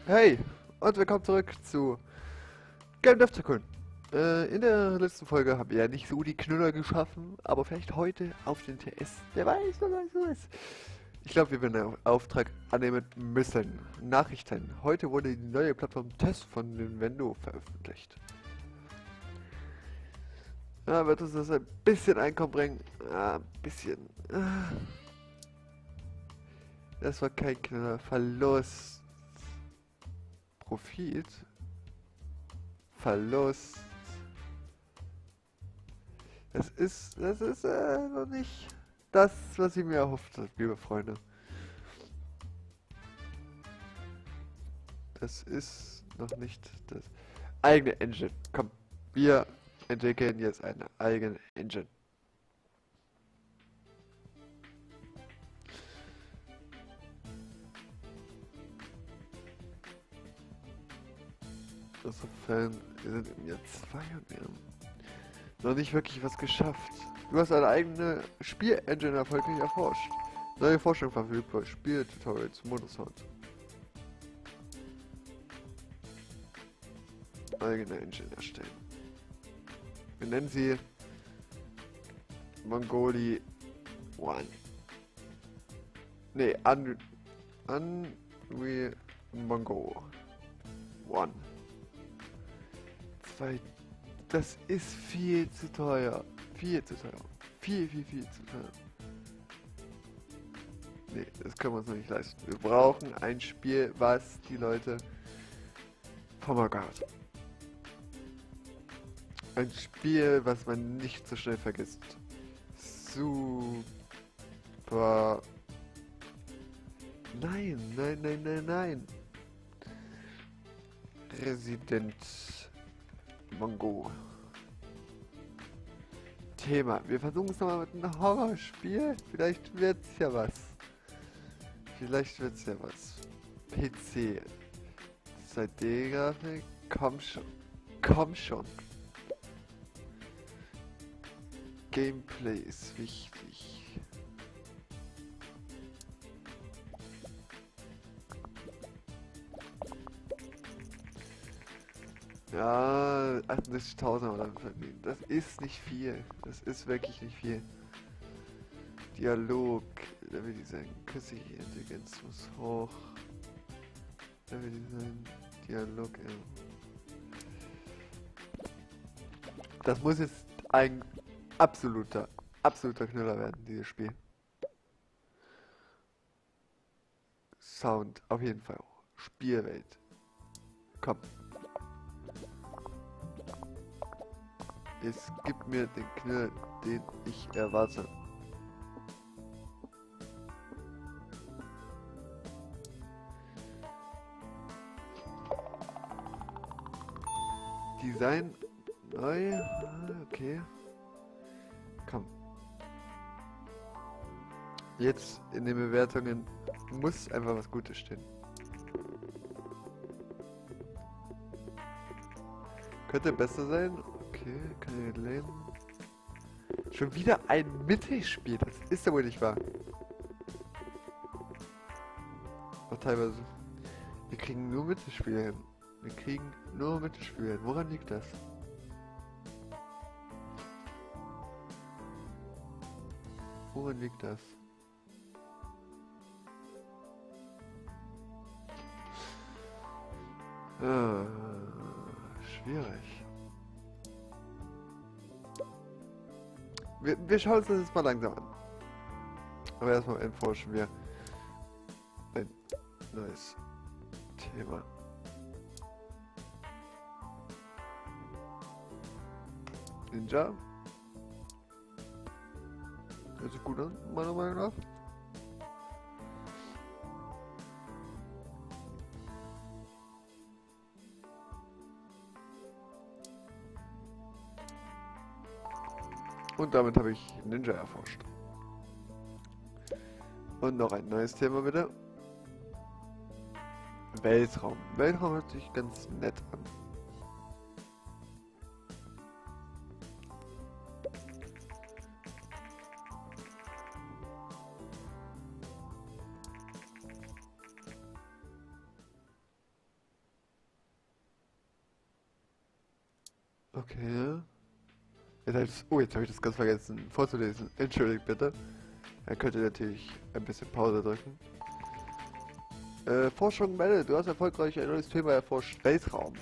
Hey und willkommen zurück zu Game Dev Tycoon. In der letzten Folge haben wir ja nicht so die Knüller geschaffen, aber vielleicht heute auf den TS. Wer weiß, wer weiß, wer weiß. Ich glaube, wir werden einen Auftrag annehmen müssen. Nachrichten. Heute wurde die neue Plattform Test von Nintendo veröffentlicht. Ja, wird uns das ein bisschen Einkommen bringen? Ja, ein bisschen. Das war kein Knüller. Verlust. Profit. Verlust. Das ist noch nicht das, was ich mir erhofft habe, liebe Freunde. Das ist noch nicht das eigene Engine. Komm, wir entwickeln jetzt eine eigene Engine. Insofern, wir sind im Jahr 2 und wir haben noch nicht wirklich was geschafft. Du hast eine eigene Spielengine erfolgreich erforscht. Neue Forschung verfügbar. Spieltutorials, Monosound. Eigene Engine erstellen. Wir nennen sie Mongoli One. Ne, Unreal Mongo One. 2. Das ist viel zu teuer. Viel zu teuer. Viel zu teuer. Nee, das können wir uns noch nicht leisten. Wir brauchen ein Spiel, was die Leute vom Auge hat. Ein Spiel, was man nicht so schnell vergisst. Super. Nein. Resident Mongo. Thema. Wir versuchen es nochmal mit einem Horrorspiel. Vielleicht wird's ja was. PC. 2D-Grafik. Komm schon. Gameplay ist wichtig. Ja, 68.000 oder verdienen. Das ist nicht viel. Das ist wirklich nicht viel. Dialog. Leveldesign. Künstliche Intelligenz muss hoch. Leveldesign. Dialog. Ja. Das muss jetzt ein absoluter Knüller werden, dieses Spiel. Sound. Auf jeden Fall auch. Spielwelt. Komm. Es gibt mir den Knall, den ich erwarte. Design neu. Okay. Komm. Jetzt in den Bewertungen muss einfach was Gutes stehen. Könnte besser sein. Okay, kann ich lesen. Schon wieder ein Mittelspiel, das ist ja wohl nicht wahr. Auch teilweise. Wir kriegen nur Mittelspiele hin. Woran liegt das? Woran liegt das? Schwierig. Wir schauen uns das jetzt mal langsam an. Aber erstmal erforschen wir ein neues Thema. Ninja. Hört sich gut an, meiner Meinung nach. Und damit habe ich Ninja erforscht. Und noch ein neues Thema bitte. Weltraum. Weltraum hört sich ganz nett an. Okay. Jetzt habe ich das ganz vergessen vorzulesen. Entschuldigt bitte. Er könnte natürlich ein bisschen Pause drücken. Forschung meldet, du hast erfolgreich ein neues Thema erforscht. Weltraum.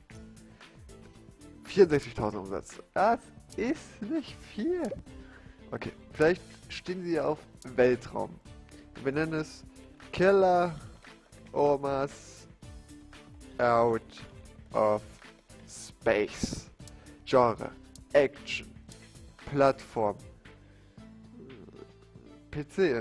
64.000 Umsatz. Das ist nicht viel. Okay, vielleicht stehen sie auf Weltraum. Wir nennen es Killer Almost Out of Space. Genre, Action, Plattform, PC.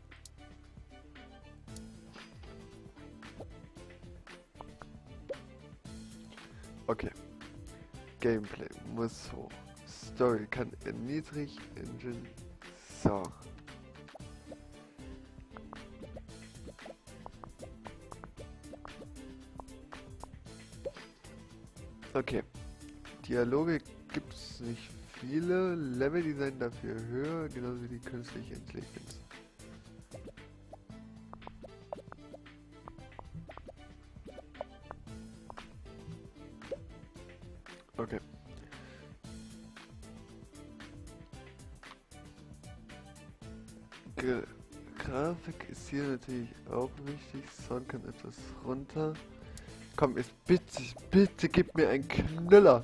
Okay. Gameplay muss hoch. Story kann niedrig. Engine. So. Okay. Dialoge gibt es nicht viele. Leveldesign dafür höher, genauso wie die künstliche Intelligenz. Okay. Grafik ist hier natürlich auch wichtig. Sound kann etwas runter. Komm, jetzt bitte gib mir einen Knüller.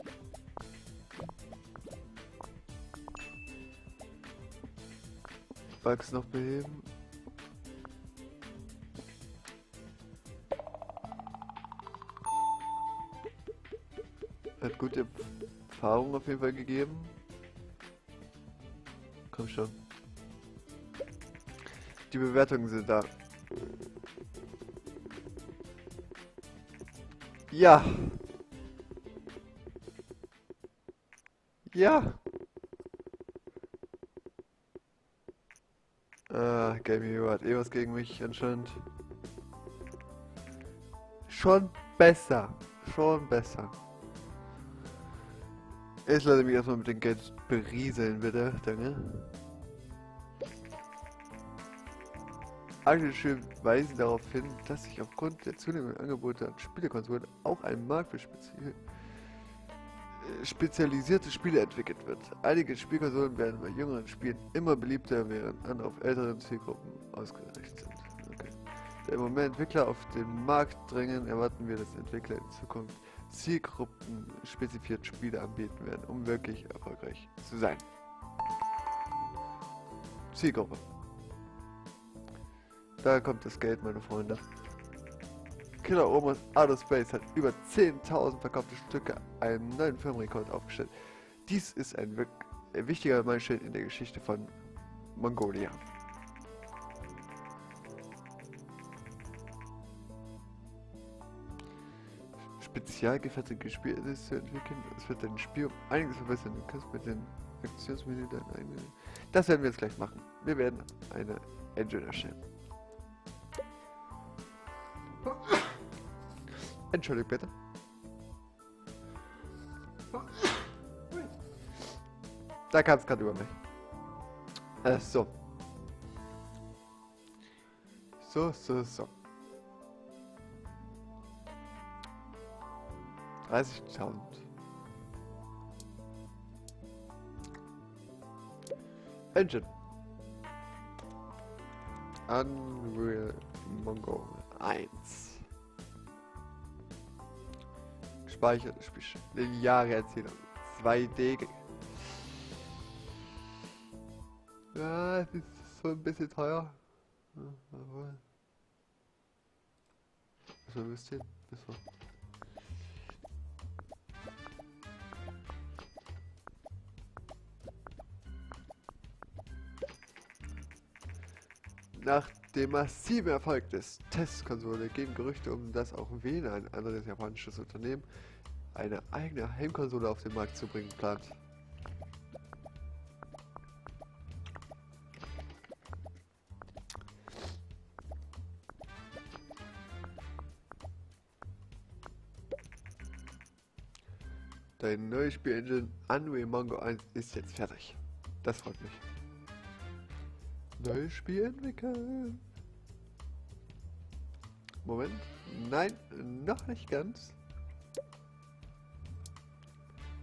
Bugs noch beheben. Hat gute Erfahrung auf jeden Fall gegeben. Komm schon. Die Bewertungen sind da. Ja. Ja. Game Hero hat eh was gegen mich anscheinend. Schon besser. Schon besser. Jetzt lasse ich mich erstmal mit dem Geld berieseln, bitte. Danke. Aktuelle weisen darauf hin, dass sich aufgrund der zunehmenden Angebote an Spielekonsolen auch ein Markt für spezialisierte Spiele entwickelt wird. Einige Spielkonsolen werden bei jüngeren Spielen immer beliebter, während andere auf älteren Zielgruppen ausgerichtet sind. Okay. Da im Moment Entwickler auf den Markt drängen, erwarten wir, dass Entwickler in Zukunft zielgruppenspezifizierte Spiele anbieten werden, um wirklich erfolgreich zu sein. Zielgruppe. Da kommt das Geld, meine Freunde. Killer Almost Out of Space hat über 10.000 verkaufte Stücke einen neuen Firmenrekord aufgestellt. Dies ist ein wichtiger Meilenstein in der Geschichte von Mongolia. Spezialgefertigte Spiele zu entwickeln. Es wird ein Spiel um einiges verbessern. Du kannst mit den Aktionsmenü dann Das werden wir jetzt gleich machen. Wir werden eine Engine erstellen. Entschuldigung bitte. Da kam es gerade über mich. So. So. 30.000. Engine. Unreal Mongo 1. Gespeicherte lineare Erzählung. 2D. Ja, es ist so ein bisschen teuer. Ja, aber was soll das denn? So. Nach dem massiven Erfolg des Testkonsole gehen Gerüchte dass auch Vena, ein anderes japanisches Unternehmen, eine eigene Heimkonsole auf den Markt zu bringen plant. Dein neues Spielengine Unreal Mongo 1 ist jetzt fertig. Das freut mich. Neues Spiel entwickeln. Moment. Nein, noch nicht ganz.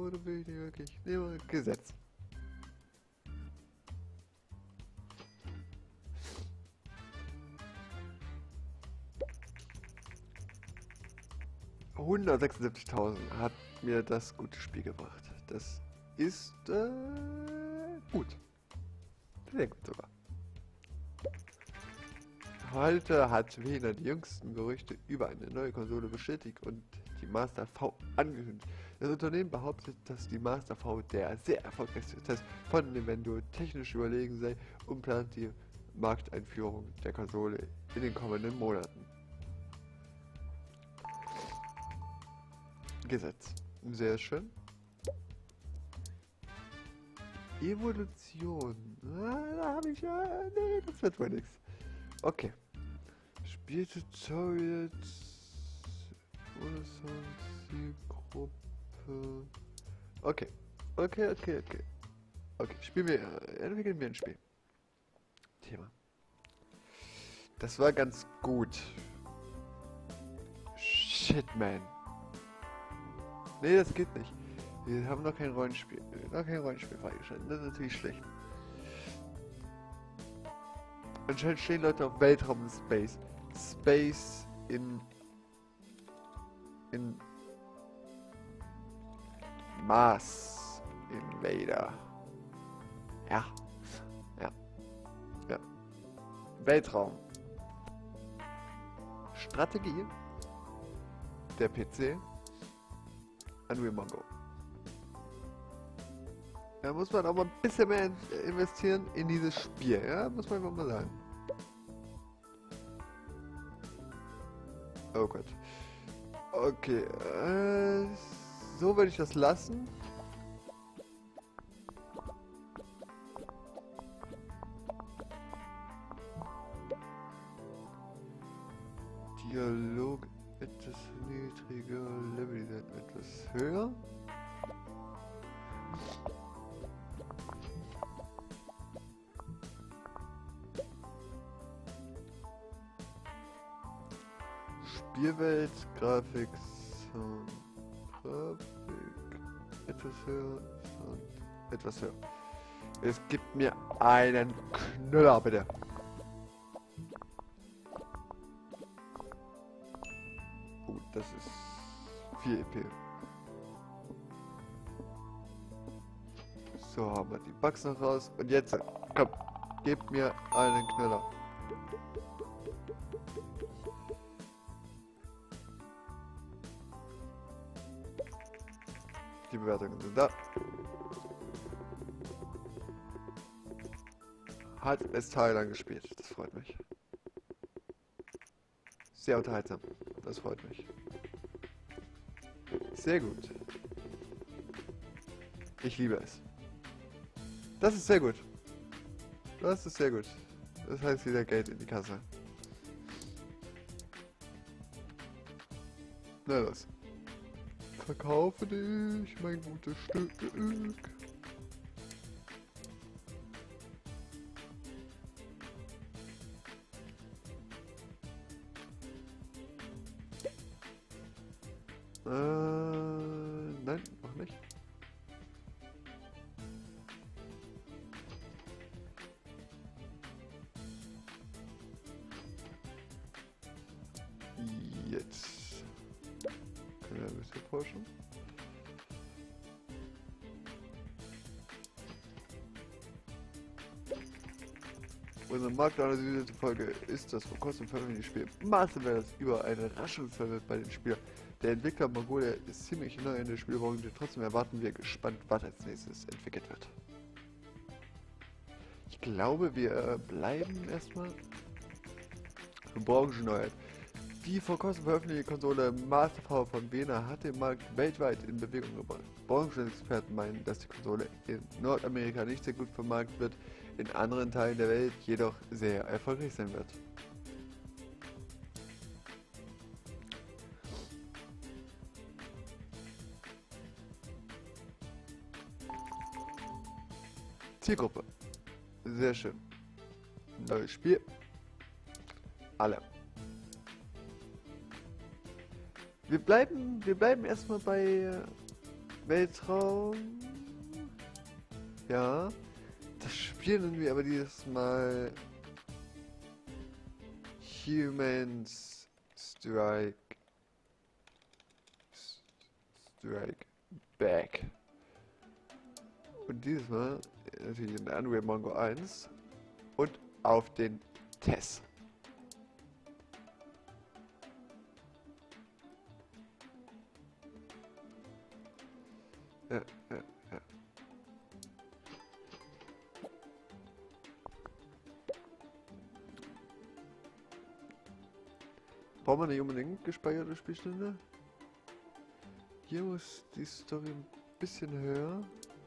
oder will ich nicht wirklich? Nehmen wir Gesetz. $176.000 hat mir das gute Spiel gebracht. Das ist gut. Sehr gut sogar. Heute hat Wiener die jüngsten Gerüchte über eine neue Konsole bestätigt und die Master V angekündigt. Das Unternehmen behauptet, dass die Master V der sehr erfolgreichste Test von Nintendo technisch überlegen sei und plant die Markteinführung der Konsole in den kommenden Monaten. Gesetz. Sehr schön. Evolution. Da habe ich ja. Nee, das wird wohl nichts. Okay. Spieltutorials. Zielgruppe. Okay. Okay. Spielen wir. Entwickeln wir ein Spiel. Thema. Das war ganz gut. Shit, man. Nee, das geht nicht. Wir haben noch kein Rollenspiel. Freigeschaltet. Das ist natürlich schlecht. Anscheinend stehen Leute auf Weltraum und Space. Space in Mars Invader. Ja. Weltraum. Strategie. Der PC. Unreal Mongo. Da muss man aber ein bisschen mehr investieren in dieses Spiel, ja? Muss man einfach mal sagen. Oh Gott. Okay, so würde ich das lassen. Dialog etwas niedriger, Level etwas höher. Spielwelt, Grafik, Sound, Grafik, etwas höher, Sound, etwas höher. Es gibt mir einen Knüller, bitte. Das ist 4 EP. So, haben wir die Bugs noch raus. Und jetzt, komm, gebt mir einen Knüller. Die Bewertungen sind da. Hat es tagelang gespielt. Das freut mich. Sehr unterhaltsam. Das freut mich. Sehr gut. Ich liebe es. Das ist sehr gut. Das ist sehr gut. Das heißt wieder Geld in die Kasse. Na los. Verkaufe dich, mein gutes Stück. Nein, noch nicht. Jetzt können wir ein bisschen forschen. Unsere Marktanalyse zufolge ist das vor kurzem veröffentlichte Spiel Masterverse über eine Raschung verwirrt bei den Spielern. Der Entwickler Mongolia ist ziemlich neu in der Spielbranche, trotzdem erwarten wir gespannt, was als nächstes entwickelt wird. Ich glaube, wir bleiben erstmal Branchenneuheit. Die vor kurzem veröffentlichte Konsole Master V von Wiener hat den Markt weltweit in Bewegung gebracht. Branchenexperten meinen, dass die Konsole in Nordamerika nicht sehr gut vermarktet wird, in anderen Teilen der Welt jedoch sehr erfolgreich sein wird. Zielgruppe. Sehr schön. Neues Spiel. Alle. Wir bleiben erstmal bei Weltraum. Ja. Das Spiel nennen wir aber dieses Mal Humans Strike Back. Und dieses Mal natürlich in der Unreal Mongo 1 und auf den TES. Ja. Braucht man nicht unbedingt gespeicherte Spielstände? Hier muss die Story ein bisschen höher.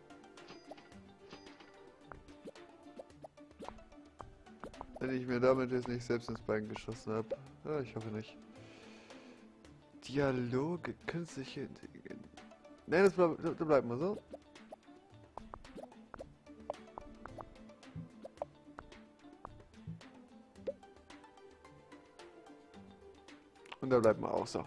Wenn ich mir damit jetzt nicht selbst ins Bein geschossen habe. Ja, ich hoffe nicht. Dialoge, künstliche Intelligenz. Ne, das bleibt mal so. Und da bleibt man auch so.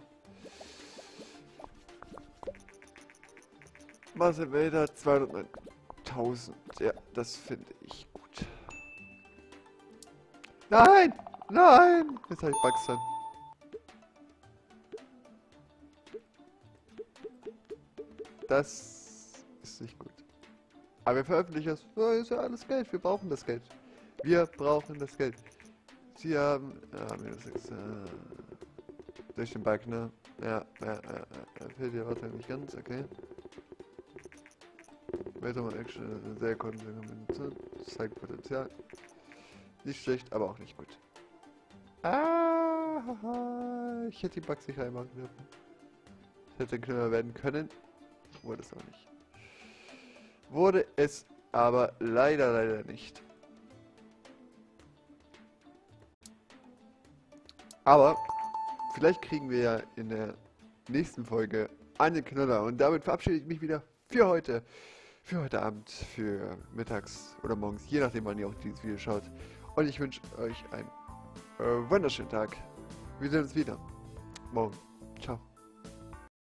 Marcel Wälder 209.000. Ja, das finde ich gut. Nein! Nein! Jetzt habe ich Bugs drin. Das ist nicht gut. Aber wir veröffentlichen es. Ja, ist ja alles Geld. Wir brauchen das Geld. Wir brauchen das Geld. Sie haben... Ja, minus 6. Durch den Bug, ne? Ja. Fehlt hier weiter nicht ganz, okay. Weltraum Action, eine sehr konsequente, zeigt Potenzial. Nicht schlecht, aber auch nicht gut. Ich hätte die Bugs nicht reinmachen dürfen. Es hätte ein Knüller werden können. Wurde es auch nicht. Wurde es aber leider nicht. Aber vielleicht kriegen wir ja in der nächsten Folge einen Knüller. Und damit verabschiede ich mich wieder für heute. Für heute Abend, für mittags oder morgens, je nachdem wann ihr auch dieses Video schaut. Und ich wünsche euch einen wunderschönen Tag. Wir sehen uns wieder morgen. Ciao.